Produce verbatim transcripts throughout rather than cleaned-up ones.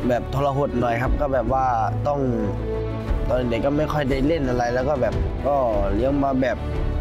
แบบทรหดหน่อยครับก็แบบว่าต้องตอนเด็กก็ไม่ค่อยได้เล่นอะไรแล้วก็แบบก็เลี้ยงมาแบบ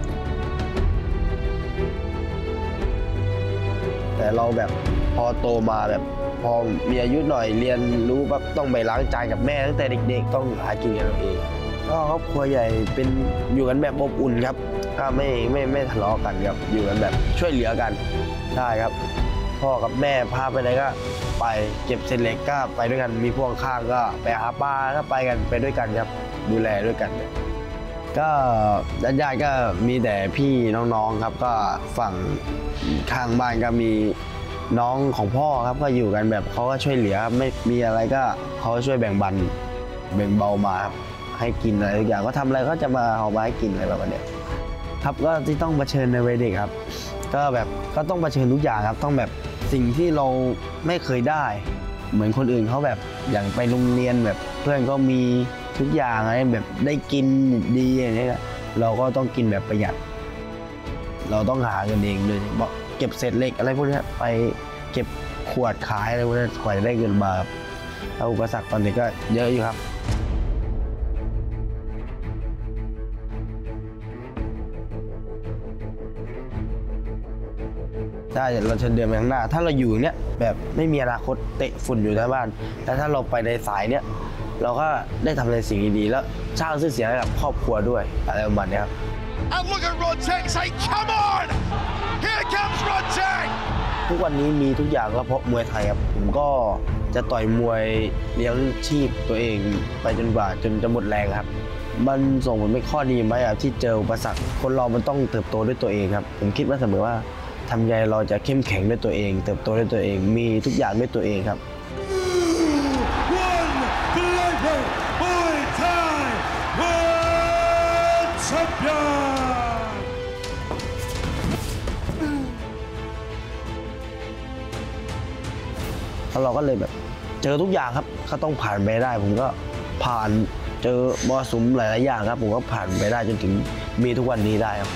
แต่เราแบบพอโตมาแบบพอมีอายุหน่อยเรียนรู้แบบต้องไปล้างจานกับแม่ตั้งแต่เด็กๆต้องหากินกันเราเองก็ครอบครัวใหญ่เป็นอยู่กันแบบอบอุ่นครับก็ไม่ไม่ไม่ทะเลาะกันครับอยู่กันแบบช่วยเหลือกันใช่ครับพ่อกับแม่พาไปไหนก็ไปเก็บเศษเหล็กก็ไปด้วยกันมีพ่วงข้างก็ไปหาปลาก็ไปกันไปด้วยกันครับดูแลด้วยกันก็ญาติๆก็มีแต่พี่น้องๆครับก็ฝั่งข้างบ้านก็มีน้องของพ่อครับก็อยู่กันแบบเขาก็ช่วยเหลือไม่มีอะไรก็เขาช่วยแบ่งบันแบ่งเบามาครับให้กินอะไรทุกอย่างก็ทำอะไรก็จะมาเอามาให้กินอะไรแบบนี้ครับก็ที่ต้องเผชิญในวัยเด็กครับก็แบบก็ต้องเผชิญทุกอย่างครับต้องแบบสิ่งที่เราไม่เคยได้เหมือนคนอื่นเขาแบบอย่างไปโรงเรียนแบบเพื่อนก็มีทุกอย่างอะไรแบบได้กินดีอย่างนี้เราก็ต้องกินแบบประหยัดเราต้องหาเงินเองเลยบอกเก็บเศษเหล็กอะไรพวกนี้ไปเก็บขวดขายอะไรพวกนี้กว่าจะได้เงินมาแล้วอุปสรรคตอนนี้ก็เยอะอยู่ครับถ้าเราจะเดินไปข้างหน้าถ้าเราอยู่เนี้ยแบบไม่มีอนาคตเตะฝุ่นอยู่ที่บ้านแต่ถ้าเราไปในสายเนี้ยเราก็ได้ทำในสิ่งดีๆแล้วสร้างชื่อเสียงให้กับครอบครัวด้วยอะไรประมาณนี้ครับ And look at Rodtang say come on here comes Rodtang ทุกวันนี้มีทุกอย่างก็เพราะมวยไทยครับผมก็จะต่อยมวยเลี้ยงชีพตัวเองไปจนกว่าจนจะหมดแรงครับมันส่งผลเป็นข้อดีไหมครับที่เจออุปสรรคคนเรามันต้องเติบโตด้วยตัวเองครับผมคิดว่าเสมอว่าทำไงเราจะเข้มแข็งด้วยตัวเองเติบโตด้วยตัวเองมีทุกอย่างด้วยตัวเองครับแล้วเราก็เลยแบบเจอทุกอย่างครับก็ต้องผ่านไปได้ผมก็ผ่านเจอมรสุมหลายๆอย่างครับผมก็ผ่านไปได้จนถึงมีทุกวันนี้ได้ครับ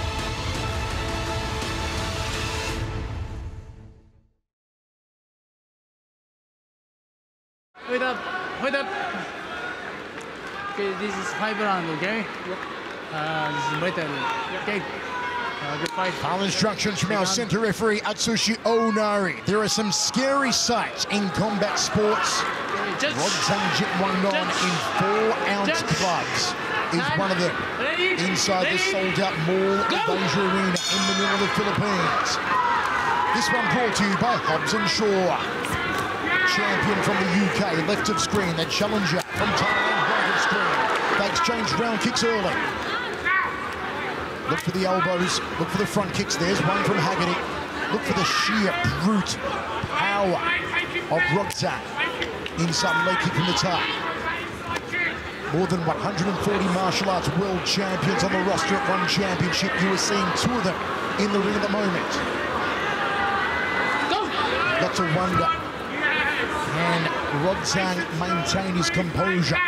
Wait up, wait up. Okay, this is five round, okay? Yep. Uh, this is Muay Thai, okay? Uh, good fight. Final instructions from our centre referee Atsushi Onari. There are some scary sights in combat sports. Rodtang Jitmuangnon in four-ounce clubs is one of them. Inside the sold-out mall of Asia Arena in Manila, the Philippines. This one brought to you by Hobbs and Shaw. Champion from the U K, left of screen. The challenger from Thailand, right of screen. They exchange round kicks early. Look for the elbows, look for the front kicks. There's one from Haggerty. Look for the sheer brute power of Rodtang. Inside leg kick from the top. More than one hundred forty martial arts world champions on the roster at one championship. You are seeing two of them in the ring at the moment. Got to wonder, can Rodtang maintain his composure?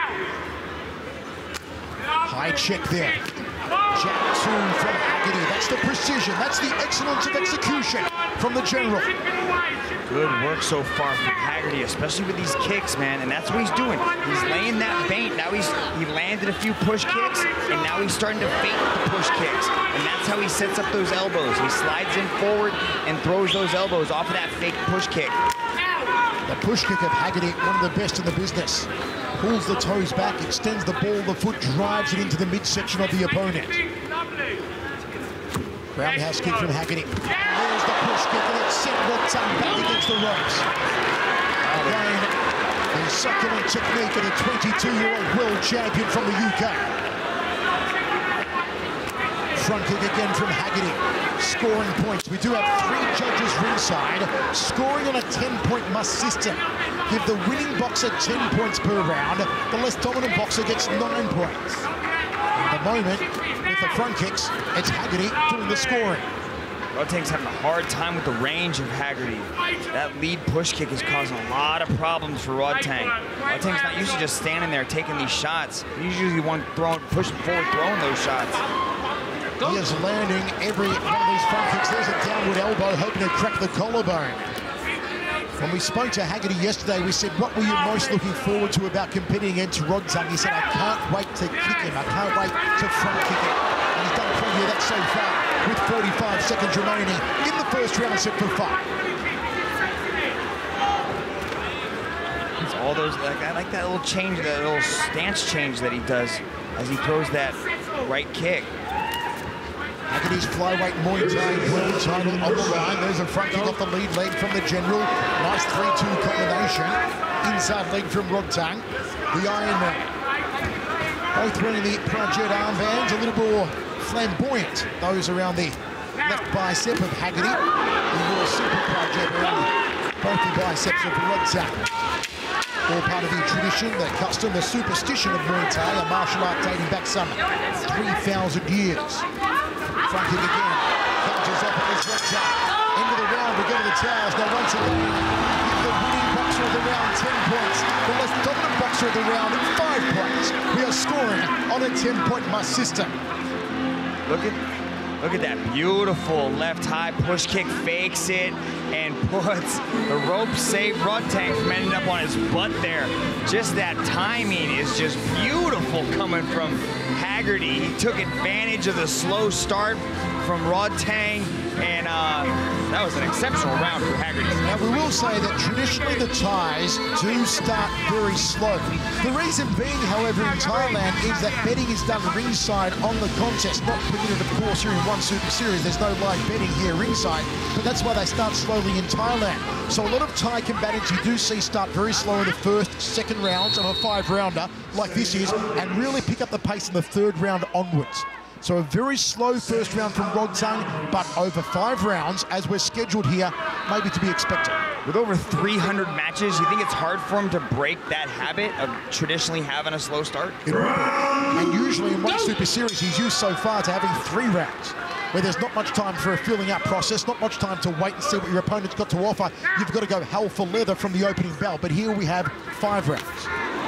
High check there. Jab two from Haggerty. That's the precision. That's the excellence of execution from the general. Good work so far from Haggerty, especially with these kicks, man. And that's what he's doing. He's laying that feint. Now he's he landed a few push kicks, and now he's starting to feint the push kicks. And that's how he sets up those elbows. He slides in forward and throws those elbows off of that fake push kick. The push kick of Haggerty, one of the best in the business. Pulls the toes back, extends the ball, the foot drives it into the midsection of the opponent. Roundhouse kick from Haggerty. There's the push kick, and it sent Rodtang back against the ropes. Again, the succulent technique of the twenty-two-year-old world champion from the U K. Front kick again from Haggerty. Scoring points. We do have three judges ringside. Scoring on a ten-point must system. Give the winning boxer ten points per round. The less dominant boxer gets nine points. At the moment, with the front kicks, it's Haggerty doing the scoring. Rodtang's having a hard time with the range of Haggerty. That lead push kick is causing a lot of problems for Rodtang. Rodtang's not used to just standing there taking these shots. He's usually one throwing, pushing forward, throwing those shots. He is landing every one of these front kicks. There's a downward elbow, hoping to crack the collarbone. When we spoke to Haggerty yesterday, we said, what were you most looking forward to about competing against Rodtang? He said, I can't wait to kick him. I can't wait to front kick him. And he's done plenty of that so far with forty-five seconds remaining in the first round set for five. It's all those, like, I like that little change, that little stance change that he does as he throws that right kick. Haggerty's flyweight Muay Thai world title on the line. There's a front kick off the lead leg from the general. Nice three two combination. Inside leg from Rodtang, the Iron Man. Both wearing the Project armbands, a little more flamboyant. Those around the left bicep of Haggerty. The more super Project around both the biceps of Rodtang. All part of the tradition, the custom, the superstition of Muay Thai, a martial art dating back some three thousand years. Front kick again, counters off at this Rodtang. End of the round, we go to the towers. Now once again, give the winning boxer of the round ten points. The less dominant boxer of the round, five points. We are scoring on a ten point must system. Look at, look at that beautiful left high push kick, fakes it, and puts the rope save Rodtang from ending up on his butt there. Just that timing is just beautiful coming from Haggerty. He took advantage of the slow start from Rodtang, and uh, that was an exceptional round for Haggerty. Now we will say that traditionally the Thais do start very slow. The reason being, however, in Thailand is that betting is done ringside on the contest, not permitted, of course, here in one Super Series. There's no live betting here ringside, but that's why they start slowly in Thailand. So a lot of Thai combatants you do see start very slow in the first, second rounds of a five-rounder like this is, and really pick up the pace in the third round onwards. So a very slow first round from Rodtang, but over five rounds, as we're scheduled here, maybe to be expected. With over three hundred matches, you think it's hard for him to break that habit of traditionally having a slow start? It will be. And usually in one Super Series, he's used so far to having three rounds, where there's not much time for a filling up process, not much time to wait and see what your opponent's got to offer. You've got to go hell for leather from the opening bell, but here we have five rounds.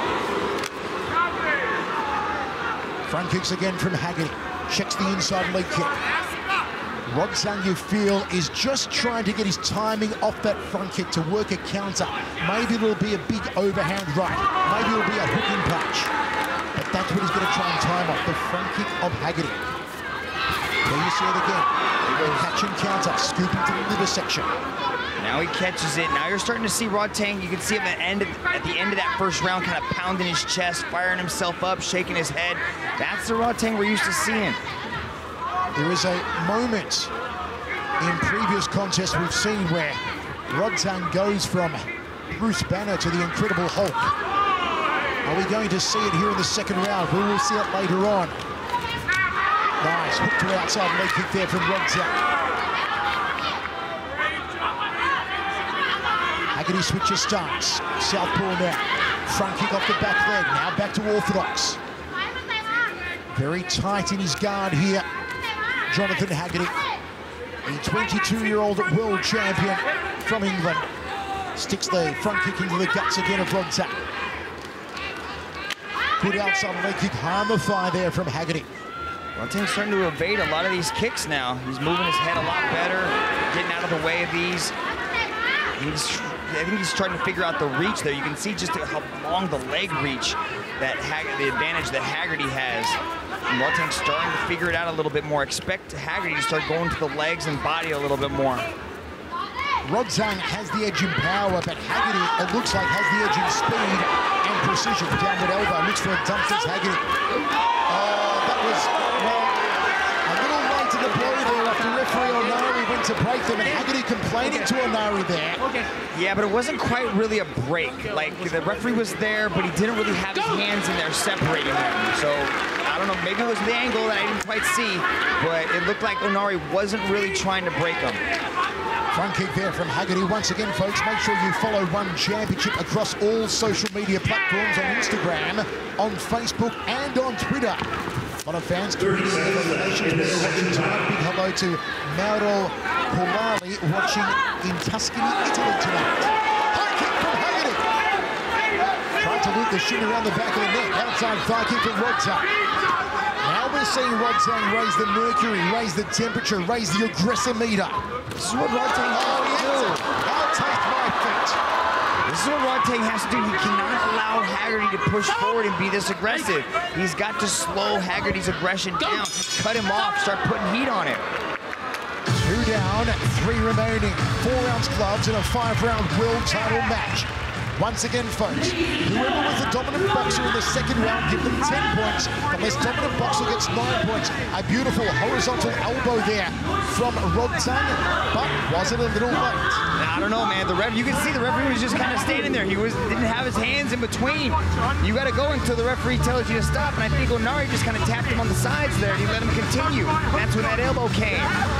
Front kicks again from Haggerty. Checks the inside leg kick. Rodtang, you feel, is just trying to get his timing off that front kick to work a counter. Maybe it'll be a big overhand right. Maybe it'll be a hooking punch. But that's what he's going to try and time off, the front kick of Haggerty. There you see it again. Catch and counter, scooping to the liver section. Now he catches it. Now you're starting to see Rodtang. You can see him at the, end of, at the end of that first round kind of pounding his chest, firing himself up, shaking his head. That's the Rodtang we're used to seeing. There is a moment in previous contests we've seen where Rodtang goes from Bruce Banner to the Incredible Hulk. Are we going to see it here in the second round? We will see it later on. Nice, hook to outside leg kick there from Rodtang. Haggerty switches stance. Southpaw now. Front kick off the back leg. Now back to orthodox. Very tight in his guard here, Jonathan Haggerty. The twenty-two-year-old world champion from England. Sticks the front kick into the guts again of Rodtang. Good outside leg kick high on the thigh there from Haggerty. Rodtang's starting to evade a lot of these kicks now. He's moving his head a lot better, getting out of the way of these. He's, I think he's trying to figure out the reach there. You can see just how long the leg reach, that Hag the advantage that Haggerty has. And Rodtang's starting to figure it out a little bit more. Expect Haggerty to start going to the legs and body a little bit more. Rodtang has the edge in power, but Haggerty, it looks like, has the edge in speed and precision. Downward elbow, looks for a dump, says Haggerty. Oh, that was, well, a little late to the blow there after referee Onari went to break them, and Haggerty complaining to Onari there. Yeah, but it wasn't quite really a break. Like, the referee was there, but he didn't really have his hands in there separating them. So, I don't know, maybe it was the angle that I didn't quite see, but it looked like Onari wasn't really trying to break him. Front kick there from Haggerty. Once again, folks, make sure you follow One Championship across all social media platforms, on Instagram, on Facebook, and on Twitter. A lot of fans community nations when they're watching tonight. Big hello to Mauro Polali watching in Tuscany, Italy tonight. High kick from Haggerty. Tried to loop the shin around the back of the neck. Outside thigh kick from Rodtang. Now we're seeing Rodtang raise the mercury, raise the temperature, raise the aggressor meter. This is what Rodtang oh, has to do. I'll take my feet. This is what Rodtang has to do. He cannot allow Haggerty to push forward and be this aggressive. He's got to slow Haggerty's aggression down, cut him off, start putting heat on him. Two down, three remaining. Four-ounce gloves in a five-round world title match. Once again, folks, whoever was the dominant boxer in the second round, give them ten points. The less dominant boxer gets nine points. A beautiful horizontal elbow there from Rodtang, but was it a little late? I don't know, man. The ref, you can see the referee was just kind of standing there. He was didn't have his hands in between. You got to go until the referee tells you to stop. And I think Onari just kind of tapped him on the sides there, and he let him continue. That's when that elbow came.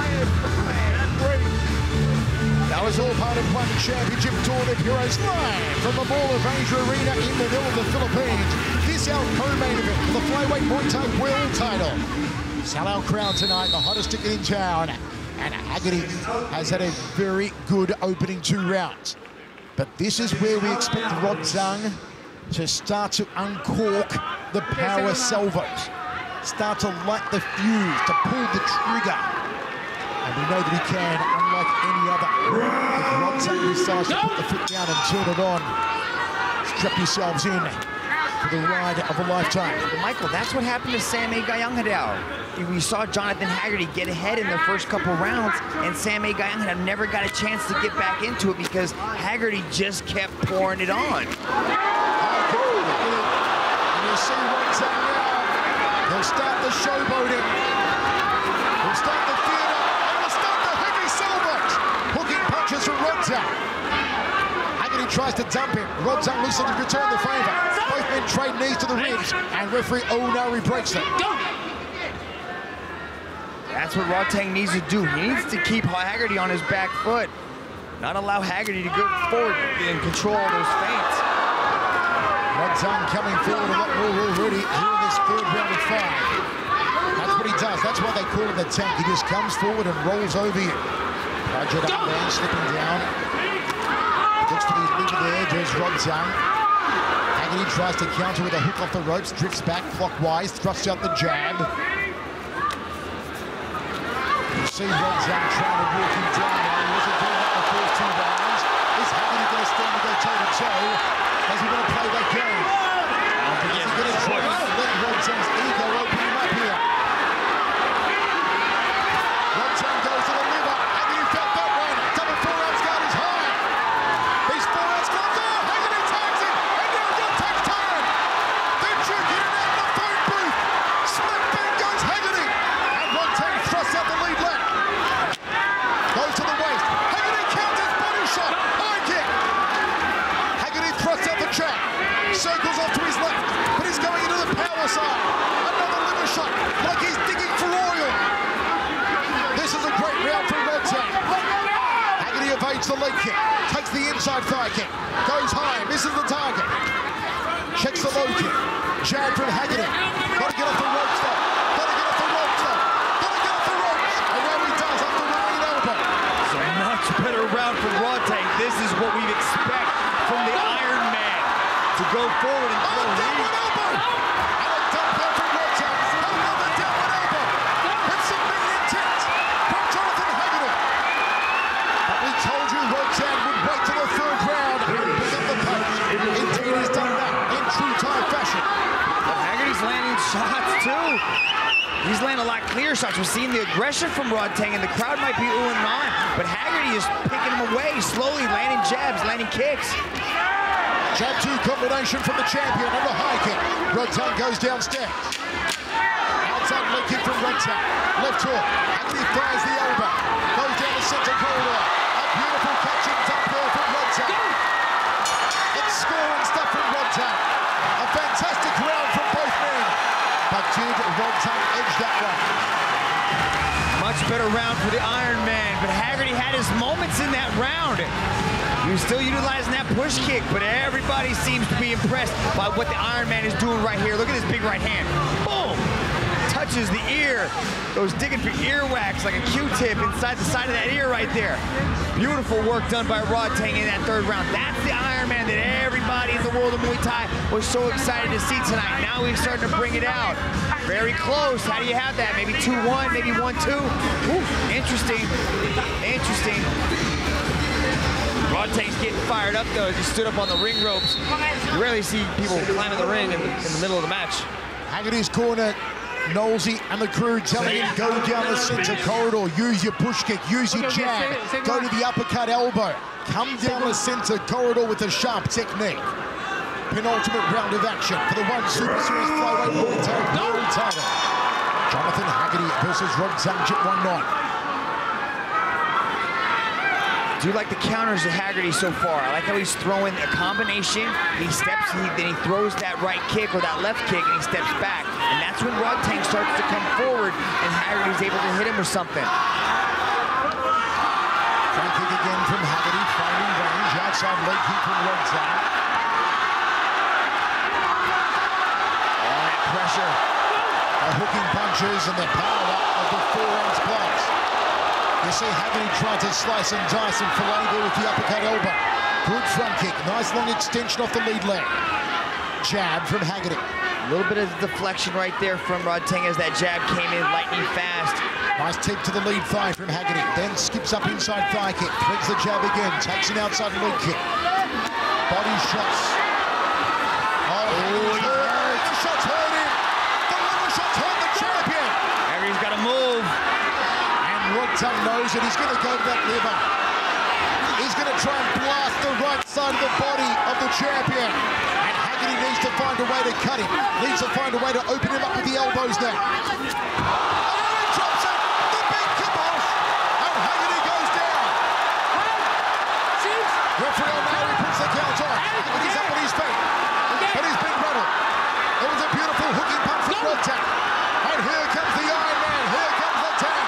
That was all part of one championship tour of heroes live from the Mall of Asia Arena in Manila, the Philippines. This our co-main event for the Flyweight Muay Thai world title. Sell our crowd tonight, the hottest ticket in town. And Haggerty has had a very good opening two rounds. But this is where we expect Rodtang to start to uncork the power salvos, start to light the fuse, to pull the trigger. And we know that he can, unlike any other. If Rodtang decides to put the foot down and turn it on, strap yourselves in for the ride of a lifetime. Well, Michael, that's what happened to Sam Gayanghadew. We saw Jonathan Haggerty get ahead in the first couple rounds, and Sam Gayanghadew never got a chance to get back into it because Haggerty just kept pouring it on. And you see Rodtang now. He'll start the showboating. He'll start the theater. And he'll start the heavy salvos. Hooking punches from Rodtang. Haggerty tries to dump him. Rodtang looks like to return the favor. Both men trade knees to the ribs, and referee Onari breaks them. That's what Rodtang needs to do. He needs to keep Haggerty on his back foot, not allow Haggerty to go forward and control those feints. Rodtang coming forward a lot more already here in this third round of five. That's what he does. That's why they call him the tank. He just comes forward and rolls over you. Project up there, slipping down. Looks for the lever there. There's Rodtang. Haggerty tries to counter with a hook off the ropes, drifts back clockwise, thrusts out the jab. You see Rodtang trying to walk him down. He wasn't doing that in the first two rounds. Is Haggerty going to stand to go toe-to-toe? Is he going to play that game? I don't think Is he going to try to let Rodtang's ego open him up here? Rodtang goes to the liver. Haggerty felt that one. Double four-ounce guard is high. These four-ounce guards, oh, Haggerty tags him. And now Rodtang's turn. They're jerking it out of the phone booth. Smack bang goes Haggerty. And Rodtang thrusts out the lead leg. Goes to the waist. Haggerty counters, body shot. High kick. Haggerty thrusts out the jab. Circles off to his left, but he's going into the power side. Another liver shot, like he's digging for oil. This is a great round from Rodtang. Haggerty evades the leg kick, takes the inside thigh kick, goes high, misses the target. Checks the low kick. Jab from Haggerty. Got to get off the ropes though. Got to get off the ropes though. Got to get off the ropes. And now he does off the right elbow. It's a much better round from Rodtang. This is what we'd expect from the Iron Man. To go forward and throw oh, downward elbow! And a dump there from Rodtang. Another downward elbow. It's some mean intent from Jonathan Haggerty. But we told you Rodtang would wait till the third round and pick up the pace. Indeed, he's done that in true Thai fashion. But Haggerty's landing shots too. He's landing a lot clearer shots. We're seeing the aggression from Rodtang, and the crowd might be oohing and on, but Haggerty is picking him away, slowly landing jabs, landing kicks. Jab two combination from the champion and a high kick. Rodtang goes downstairs. Outside leg kick from Rodtang. Left hook. Haggerty fires the elbow. Goes down the center corridor. A beautiful catching up there from Rodtang. It's scoring stuff from Rodtang. A fantastic round from both men. But did Rodtang edge that one? Much better round for the Iron Man, but Haggerty had his moments in that round. He was still utilizing that push kick, but everybody seems to be impressed by what the Iron Man is doing right here. Look at this big right hand. Boom! Touches the ear. Goes digging for earwax like a Q-tip inside the side of that ear right there. Beautiful work done by Rodtang in that third round. That's the Iron Man that everybody in the world of Muay Thai was so excited to see tonight. Now he's starting to bring it out. Very close. How do you have that? Maybe two one, maybe one two. Ooh, interesting. Interesting. Rodtang's getting fired up, though, as he stood up on the ring ropes. You rarely see people climbing the ring in the, in the middle of the match. Haggerty's corner, Knowlesy and the crew telling him, go down the center corridor, use your push kick, use your jab, go to the uppercut elbow, come down the center corridor with a sharp technique. Penultimate round of action for the one Super Series Flyweight World title. Jonathan Haggerty versus Rodtang Jitmuangnon. Do you like the counters of Haggerty so far? I like how he's throwing a combination. He steps, he, then he throws that right kick or that left kick, and he steps back. And that's when Rodtang starts to come forward, and Haggerty's able to hit him with something. Front kick again from Haggerty, finding range. Outside leg kick from Rodtang. Oh, that pressure. The hooking punches and the power of the four-ounce blocks. You see Haggerty tried to slice and dice and fillet there with the uppercut elbow. Good front kick, nice long extension off the lead leg. Jab from Haggerty. A little bit of deflection right there from Rodtang as that jab came in lightning fast. Nice tip to the lead thigh from Haggerty. Then skips up inside thigh kick, threads the jab again, takes an outside leg kick. Body shots. Oh, he hurt. The shots hurt him. The little shots hurt the champion. Haggerty's got to move. Rodtang knows that he's going to go to that liver. He's going to try and blast the right side of the body of the champion. And Haggerty needs to find a way to cut him. Needs to find a way to open him up with the elbows now. Oh, he drops it. The big kibosh. And Haggerty goes down. Referee O'Malley puts the count on. Haggerty's up on his feet. But he's been rattled. It was a beautiful hooking punch from Rodtang. And here comes the Iron Man. Here comes the tank.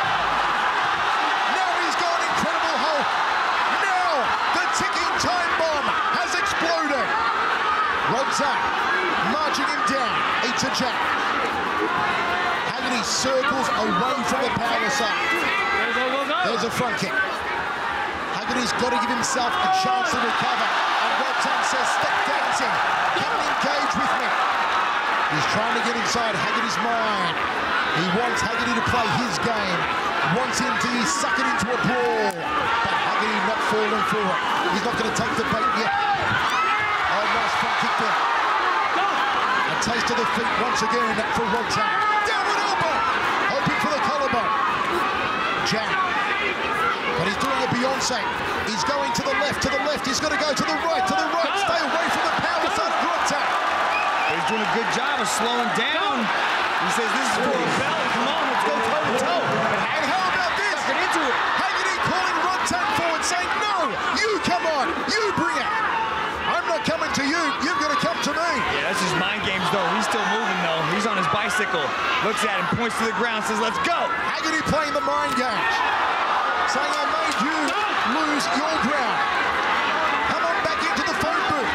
Ticking time bomb has exploded. Rodtang marching him down, eats a jab. Haggerty circles away from the power side. There's a front kick. Haggerty's got to give himself a chance to recover. And Rodtang says, stop dancing. Come and engage with me. He's trying to get inside Haggerty's mind. He wants Haggerty to play his game. Wants him to suck it into a brawl. But Haggerty not falling for it. He's not going to take the bait yet. Oh, nice front kick there. A taste of the feet once again for Rodtang. Downward elbow. Hoping for the collarbone. Jab. But he's doing a Beyonce. He's going to the left, to the left. He's got to go to the right, to the right. Stay away from the power side of Rodtang. He's doing a good job of slowing down. He says, this is for a belt. Come on, let's go toe-to-toe. And how about this? Get into it. Haggerty calling Rodtang forward, saying, no, you come on, you bring it. I'm not coming to you, you've got to come to me. Yeah, that's just mind games, though. He's still moving, though. He's on his bicycle. Looks at him, points to the ground, says, let's go. Haggerty playing the mind games. Saying, I made you lose your ground. Come on back into the phone booth.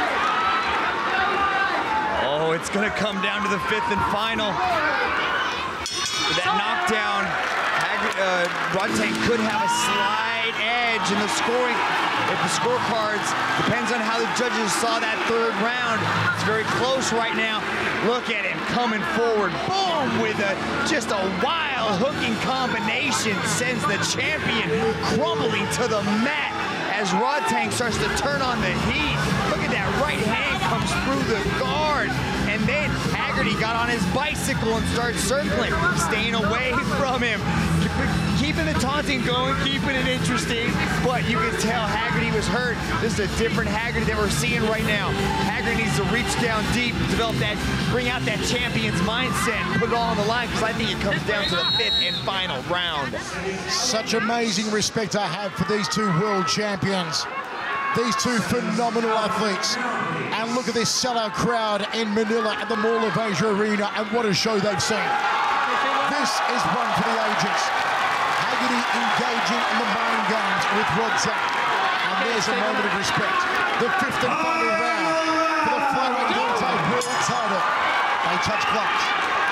Oh, it's going to come down to the fifth and final. With that knockdown, uh, Rodtang could have a slight edge in the scoring. If the scorecards, depends on how the judges saw that third round. It's very close right now. Look at him coming forward. Boom! With a, just a wild hooking combination sends the champion crumbling to the mat as Rodtang starts to turn on the heat. Look at that right hand comes through the guard. And then Haggerty got on his bicycle and started circling, staying away from him, keeping the taunting going, keeping it interesting. But you can tell Haggerty was hurt. This is a different Haggerty that we're seeing right now. Haggerty needs to reach down deep, develop that, bring out that champion's mindset, and put it all on the line, because I think it comes down to the fifth and final round. Such amazing respect I have for these two world champions. These two phenomenal athletes. And look at this sellout crowd in Manila at the Mall of Asia Arena, and what a show they've seen. This is one for the ages. Haggerty engaging in the mind games with Rodtang. And there's a moment of respect. The fifth and final round for the Flyweight world title. They touch gloves.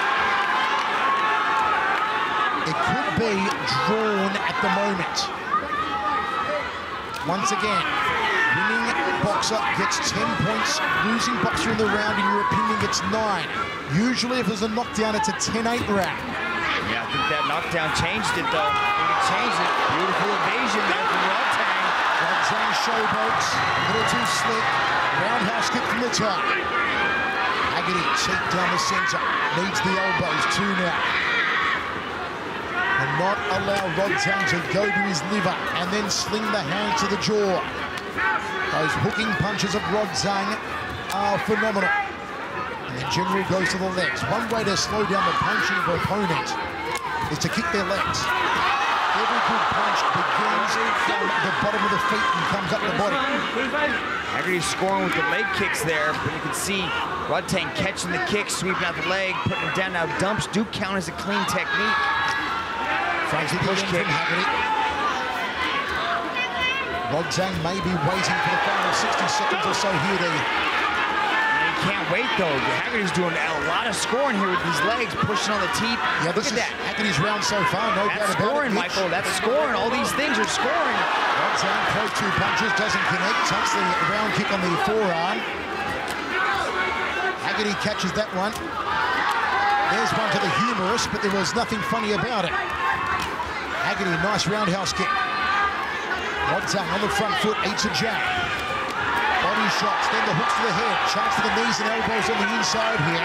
It could be drawn at the moment. Once again, winning boxer gets ten points, losing boxer in the round, in your opinion, gets nine. Usually, if there's a knockdown, it's a ten eight round. Yeah, I think that knockdown changed it, though. I think it changed it. Beautiful evasion there from Rodtang. Rodtang showboats, a little too slick. Roundhouse kick from the top. Haggerty cheek down the centre, needs the elbows too now. And not allow Rodtang to go to his liver and then sling the hand to the jaw. Those hooking punches of Rodtang are phenomenal. And the general goes to the legs. One way to slow down the punching of an opponent is to kick their legs. Every good punch begins from the bottom of the feet and comes up the body. Haggerty's scoring with the leg kicks there, but you can see Rodtang catching the kick, sweeping out the leg, putting it down. Now dumps do count as a clean technique. Frank push kick. Haggerty. Rodtang may be waiting for the final sixty seconds or so here. To... Can't wait though. Haggerty's doing a lot of scoring here with these legs, pushing on the teeth. Yeah, look at that. Haggerty's round so far, no doubt about it. That's scoring, Michael. That's scoring. All these things are scoring. Rodtang throws two punches, doesn't connect, takes the round kick on the forearm. Haggerty catches that one. There's one to the humerus, but there was nothing funny about it. Haggerty, nice roundhouse kick. Rodtang on the front foot, eats a jab. Body shots, then the hooks to the head. Chance for the knees and elbows on the inside here.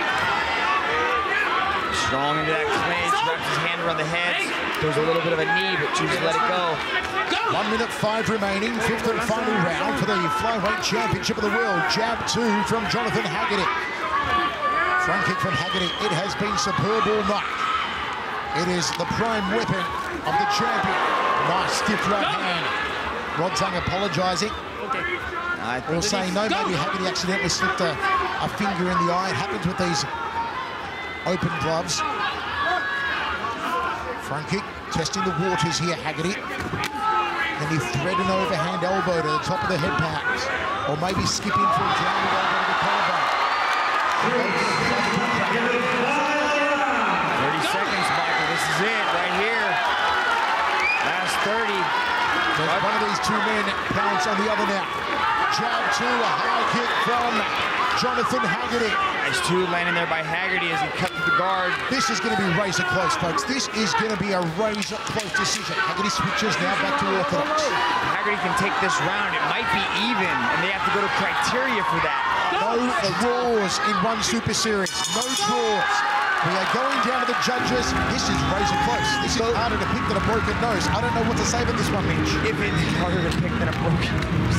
Strong into that clinch, wraps his hand around the head. There's a little bit of a knee, but chooses to let it go. One minute five remaining, fifth and final round for the Flyweight Championship of the World. Jab two from Jonathan Haggerty. Front kick from Haggerty. It has been superb all night. It is the prime weapon of the champion. Nice stiff right hand. Rodtang apologising. I Or saying no, maybe Haggerty accidentally slipped a, a finger in the eye. It happens with these open gloves. Front kick, testing the waters here, Haggerty. Can he thread an overhand elbow to the top of the head perhaps? Or maybe skip in for a grounded elbow to the collarbone. thirty seconds, Michael. This is it right here. Last thirty. There's one of these two men pounds on the other now. Jab two, a high kick from Jonathan Haggerty. Nice two landing there by Haggerty as he cut through the guard. This is going to be razor close, folks. This is going to be a razor close decision. Haggerty switches now back to orthodox. Haggerty can take this round. It might be even, and they have to go to criteria for that. No draws in one super series. No draws. We are going down to the judges. This is razor close. This is harder to pick than a broken nose. I don't know what to say about this one, Mitch. If it's harder to pick than a broken nose.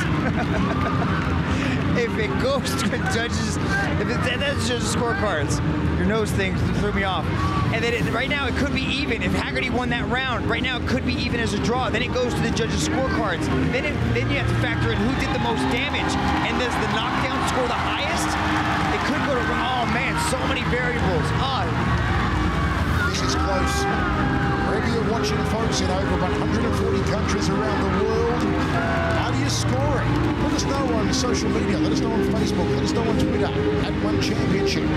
If it goes to the judges, if it, that's just scorecards. Your nose thing threw me off. And then it, right now it could be even. If Haggerty won that round, right now it could be even as a draw. Then it goes to the judges' scorecards. Then, it, then you have to factor in who did the most damage. And does the knockdown score the highest? It could go to, oh man, so many variables. Oh. This is close. Wherever you're watching, folks, in over one hundred forty countries around the world, how do you score it? Let us know on social media. Let us know on Facebook. Let us know on Twitter at One Championship.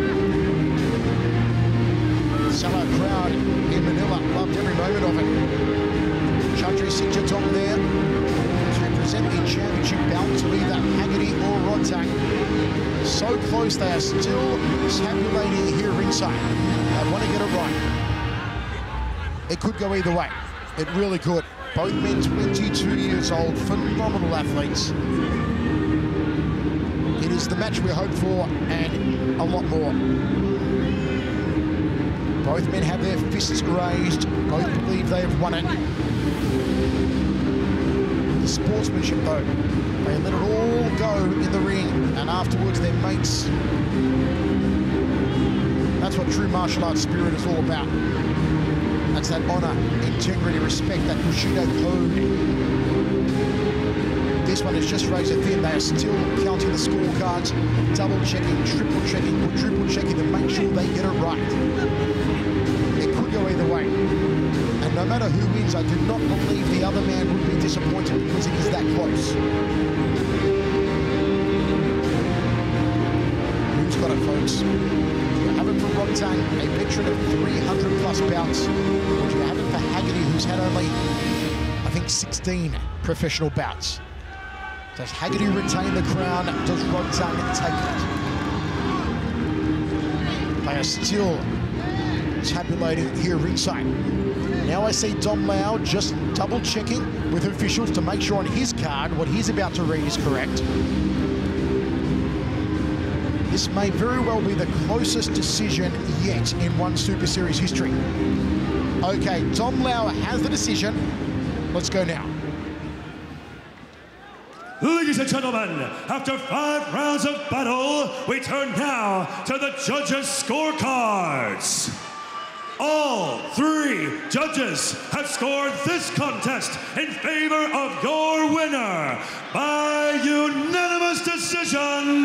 Sellout crowd in Manila. Loved every moment of it. Chandri Singhatong there to represent the championship bout to either Haggerty or Rodtang. So close, they are still tabulating here ringside. They want to get it right. It could go either way. It really could. Both men twenty-two years old, phenomenal athletes. It is the match we hope for and a lot more. Both men have their fists raised. Both believe they have won it. The sportsmanship, though, they let it all go in the ring, and afterwards their mates. That's what true martial arts spirit is all about. That's that honor, integrity, respect, that Bushido code. This one is just razor thin. They are still counting the scorecards, double checking, triple checking, quadruple checking to make sure they get it right. It could go either way. And no matter who wins, I do not believe the other man would be disappointed because it is that close. Who's got it, folks? Do you have it for Rodtang, a veteran of three hundred plus bouts? Or do you have it for Haggerty, who's had only, I think, sixteen professional bouts? Does Haggerty retain the crown? Does Rodtang take it? They are still tabulating here ringside. Now I see Dom Lau just double checking with officials to make sure on his card what he's about to read is correct. This may very well be the closest decision yet in one Super Series history. Okay, Dom Lau has the decision. Let's go now. Ladies and gentlemen, after five rounds of battle, we turn now to the judges' scorecards. All three judges have scored this contest in favor of your winner by unanimous decision.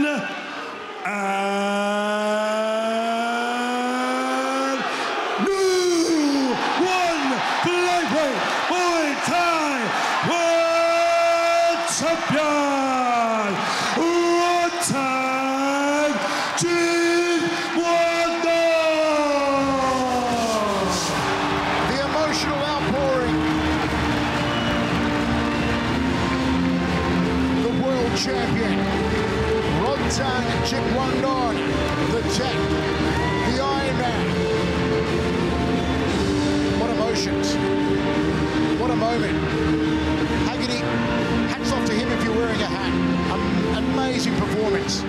And new one Flyweight Muay Thai World Champion, Rodtang Jitmuangnon. The emotional outpouring. The world champion, Rodtang Jitmuangnon, the Tech, the Iron Man. What emotions. What a moment. Haggerty, hats off to him if you're wearing a hat. Um, amazing performance.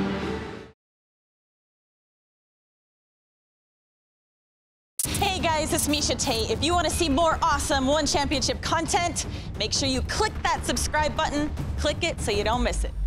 Hey guys, it's Misha Tate. If you want to see more awesome One Championship content, make sure you click that subscribe button. Click it so you don't miss it.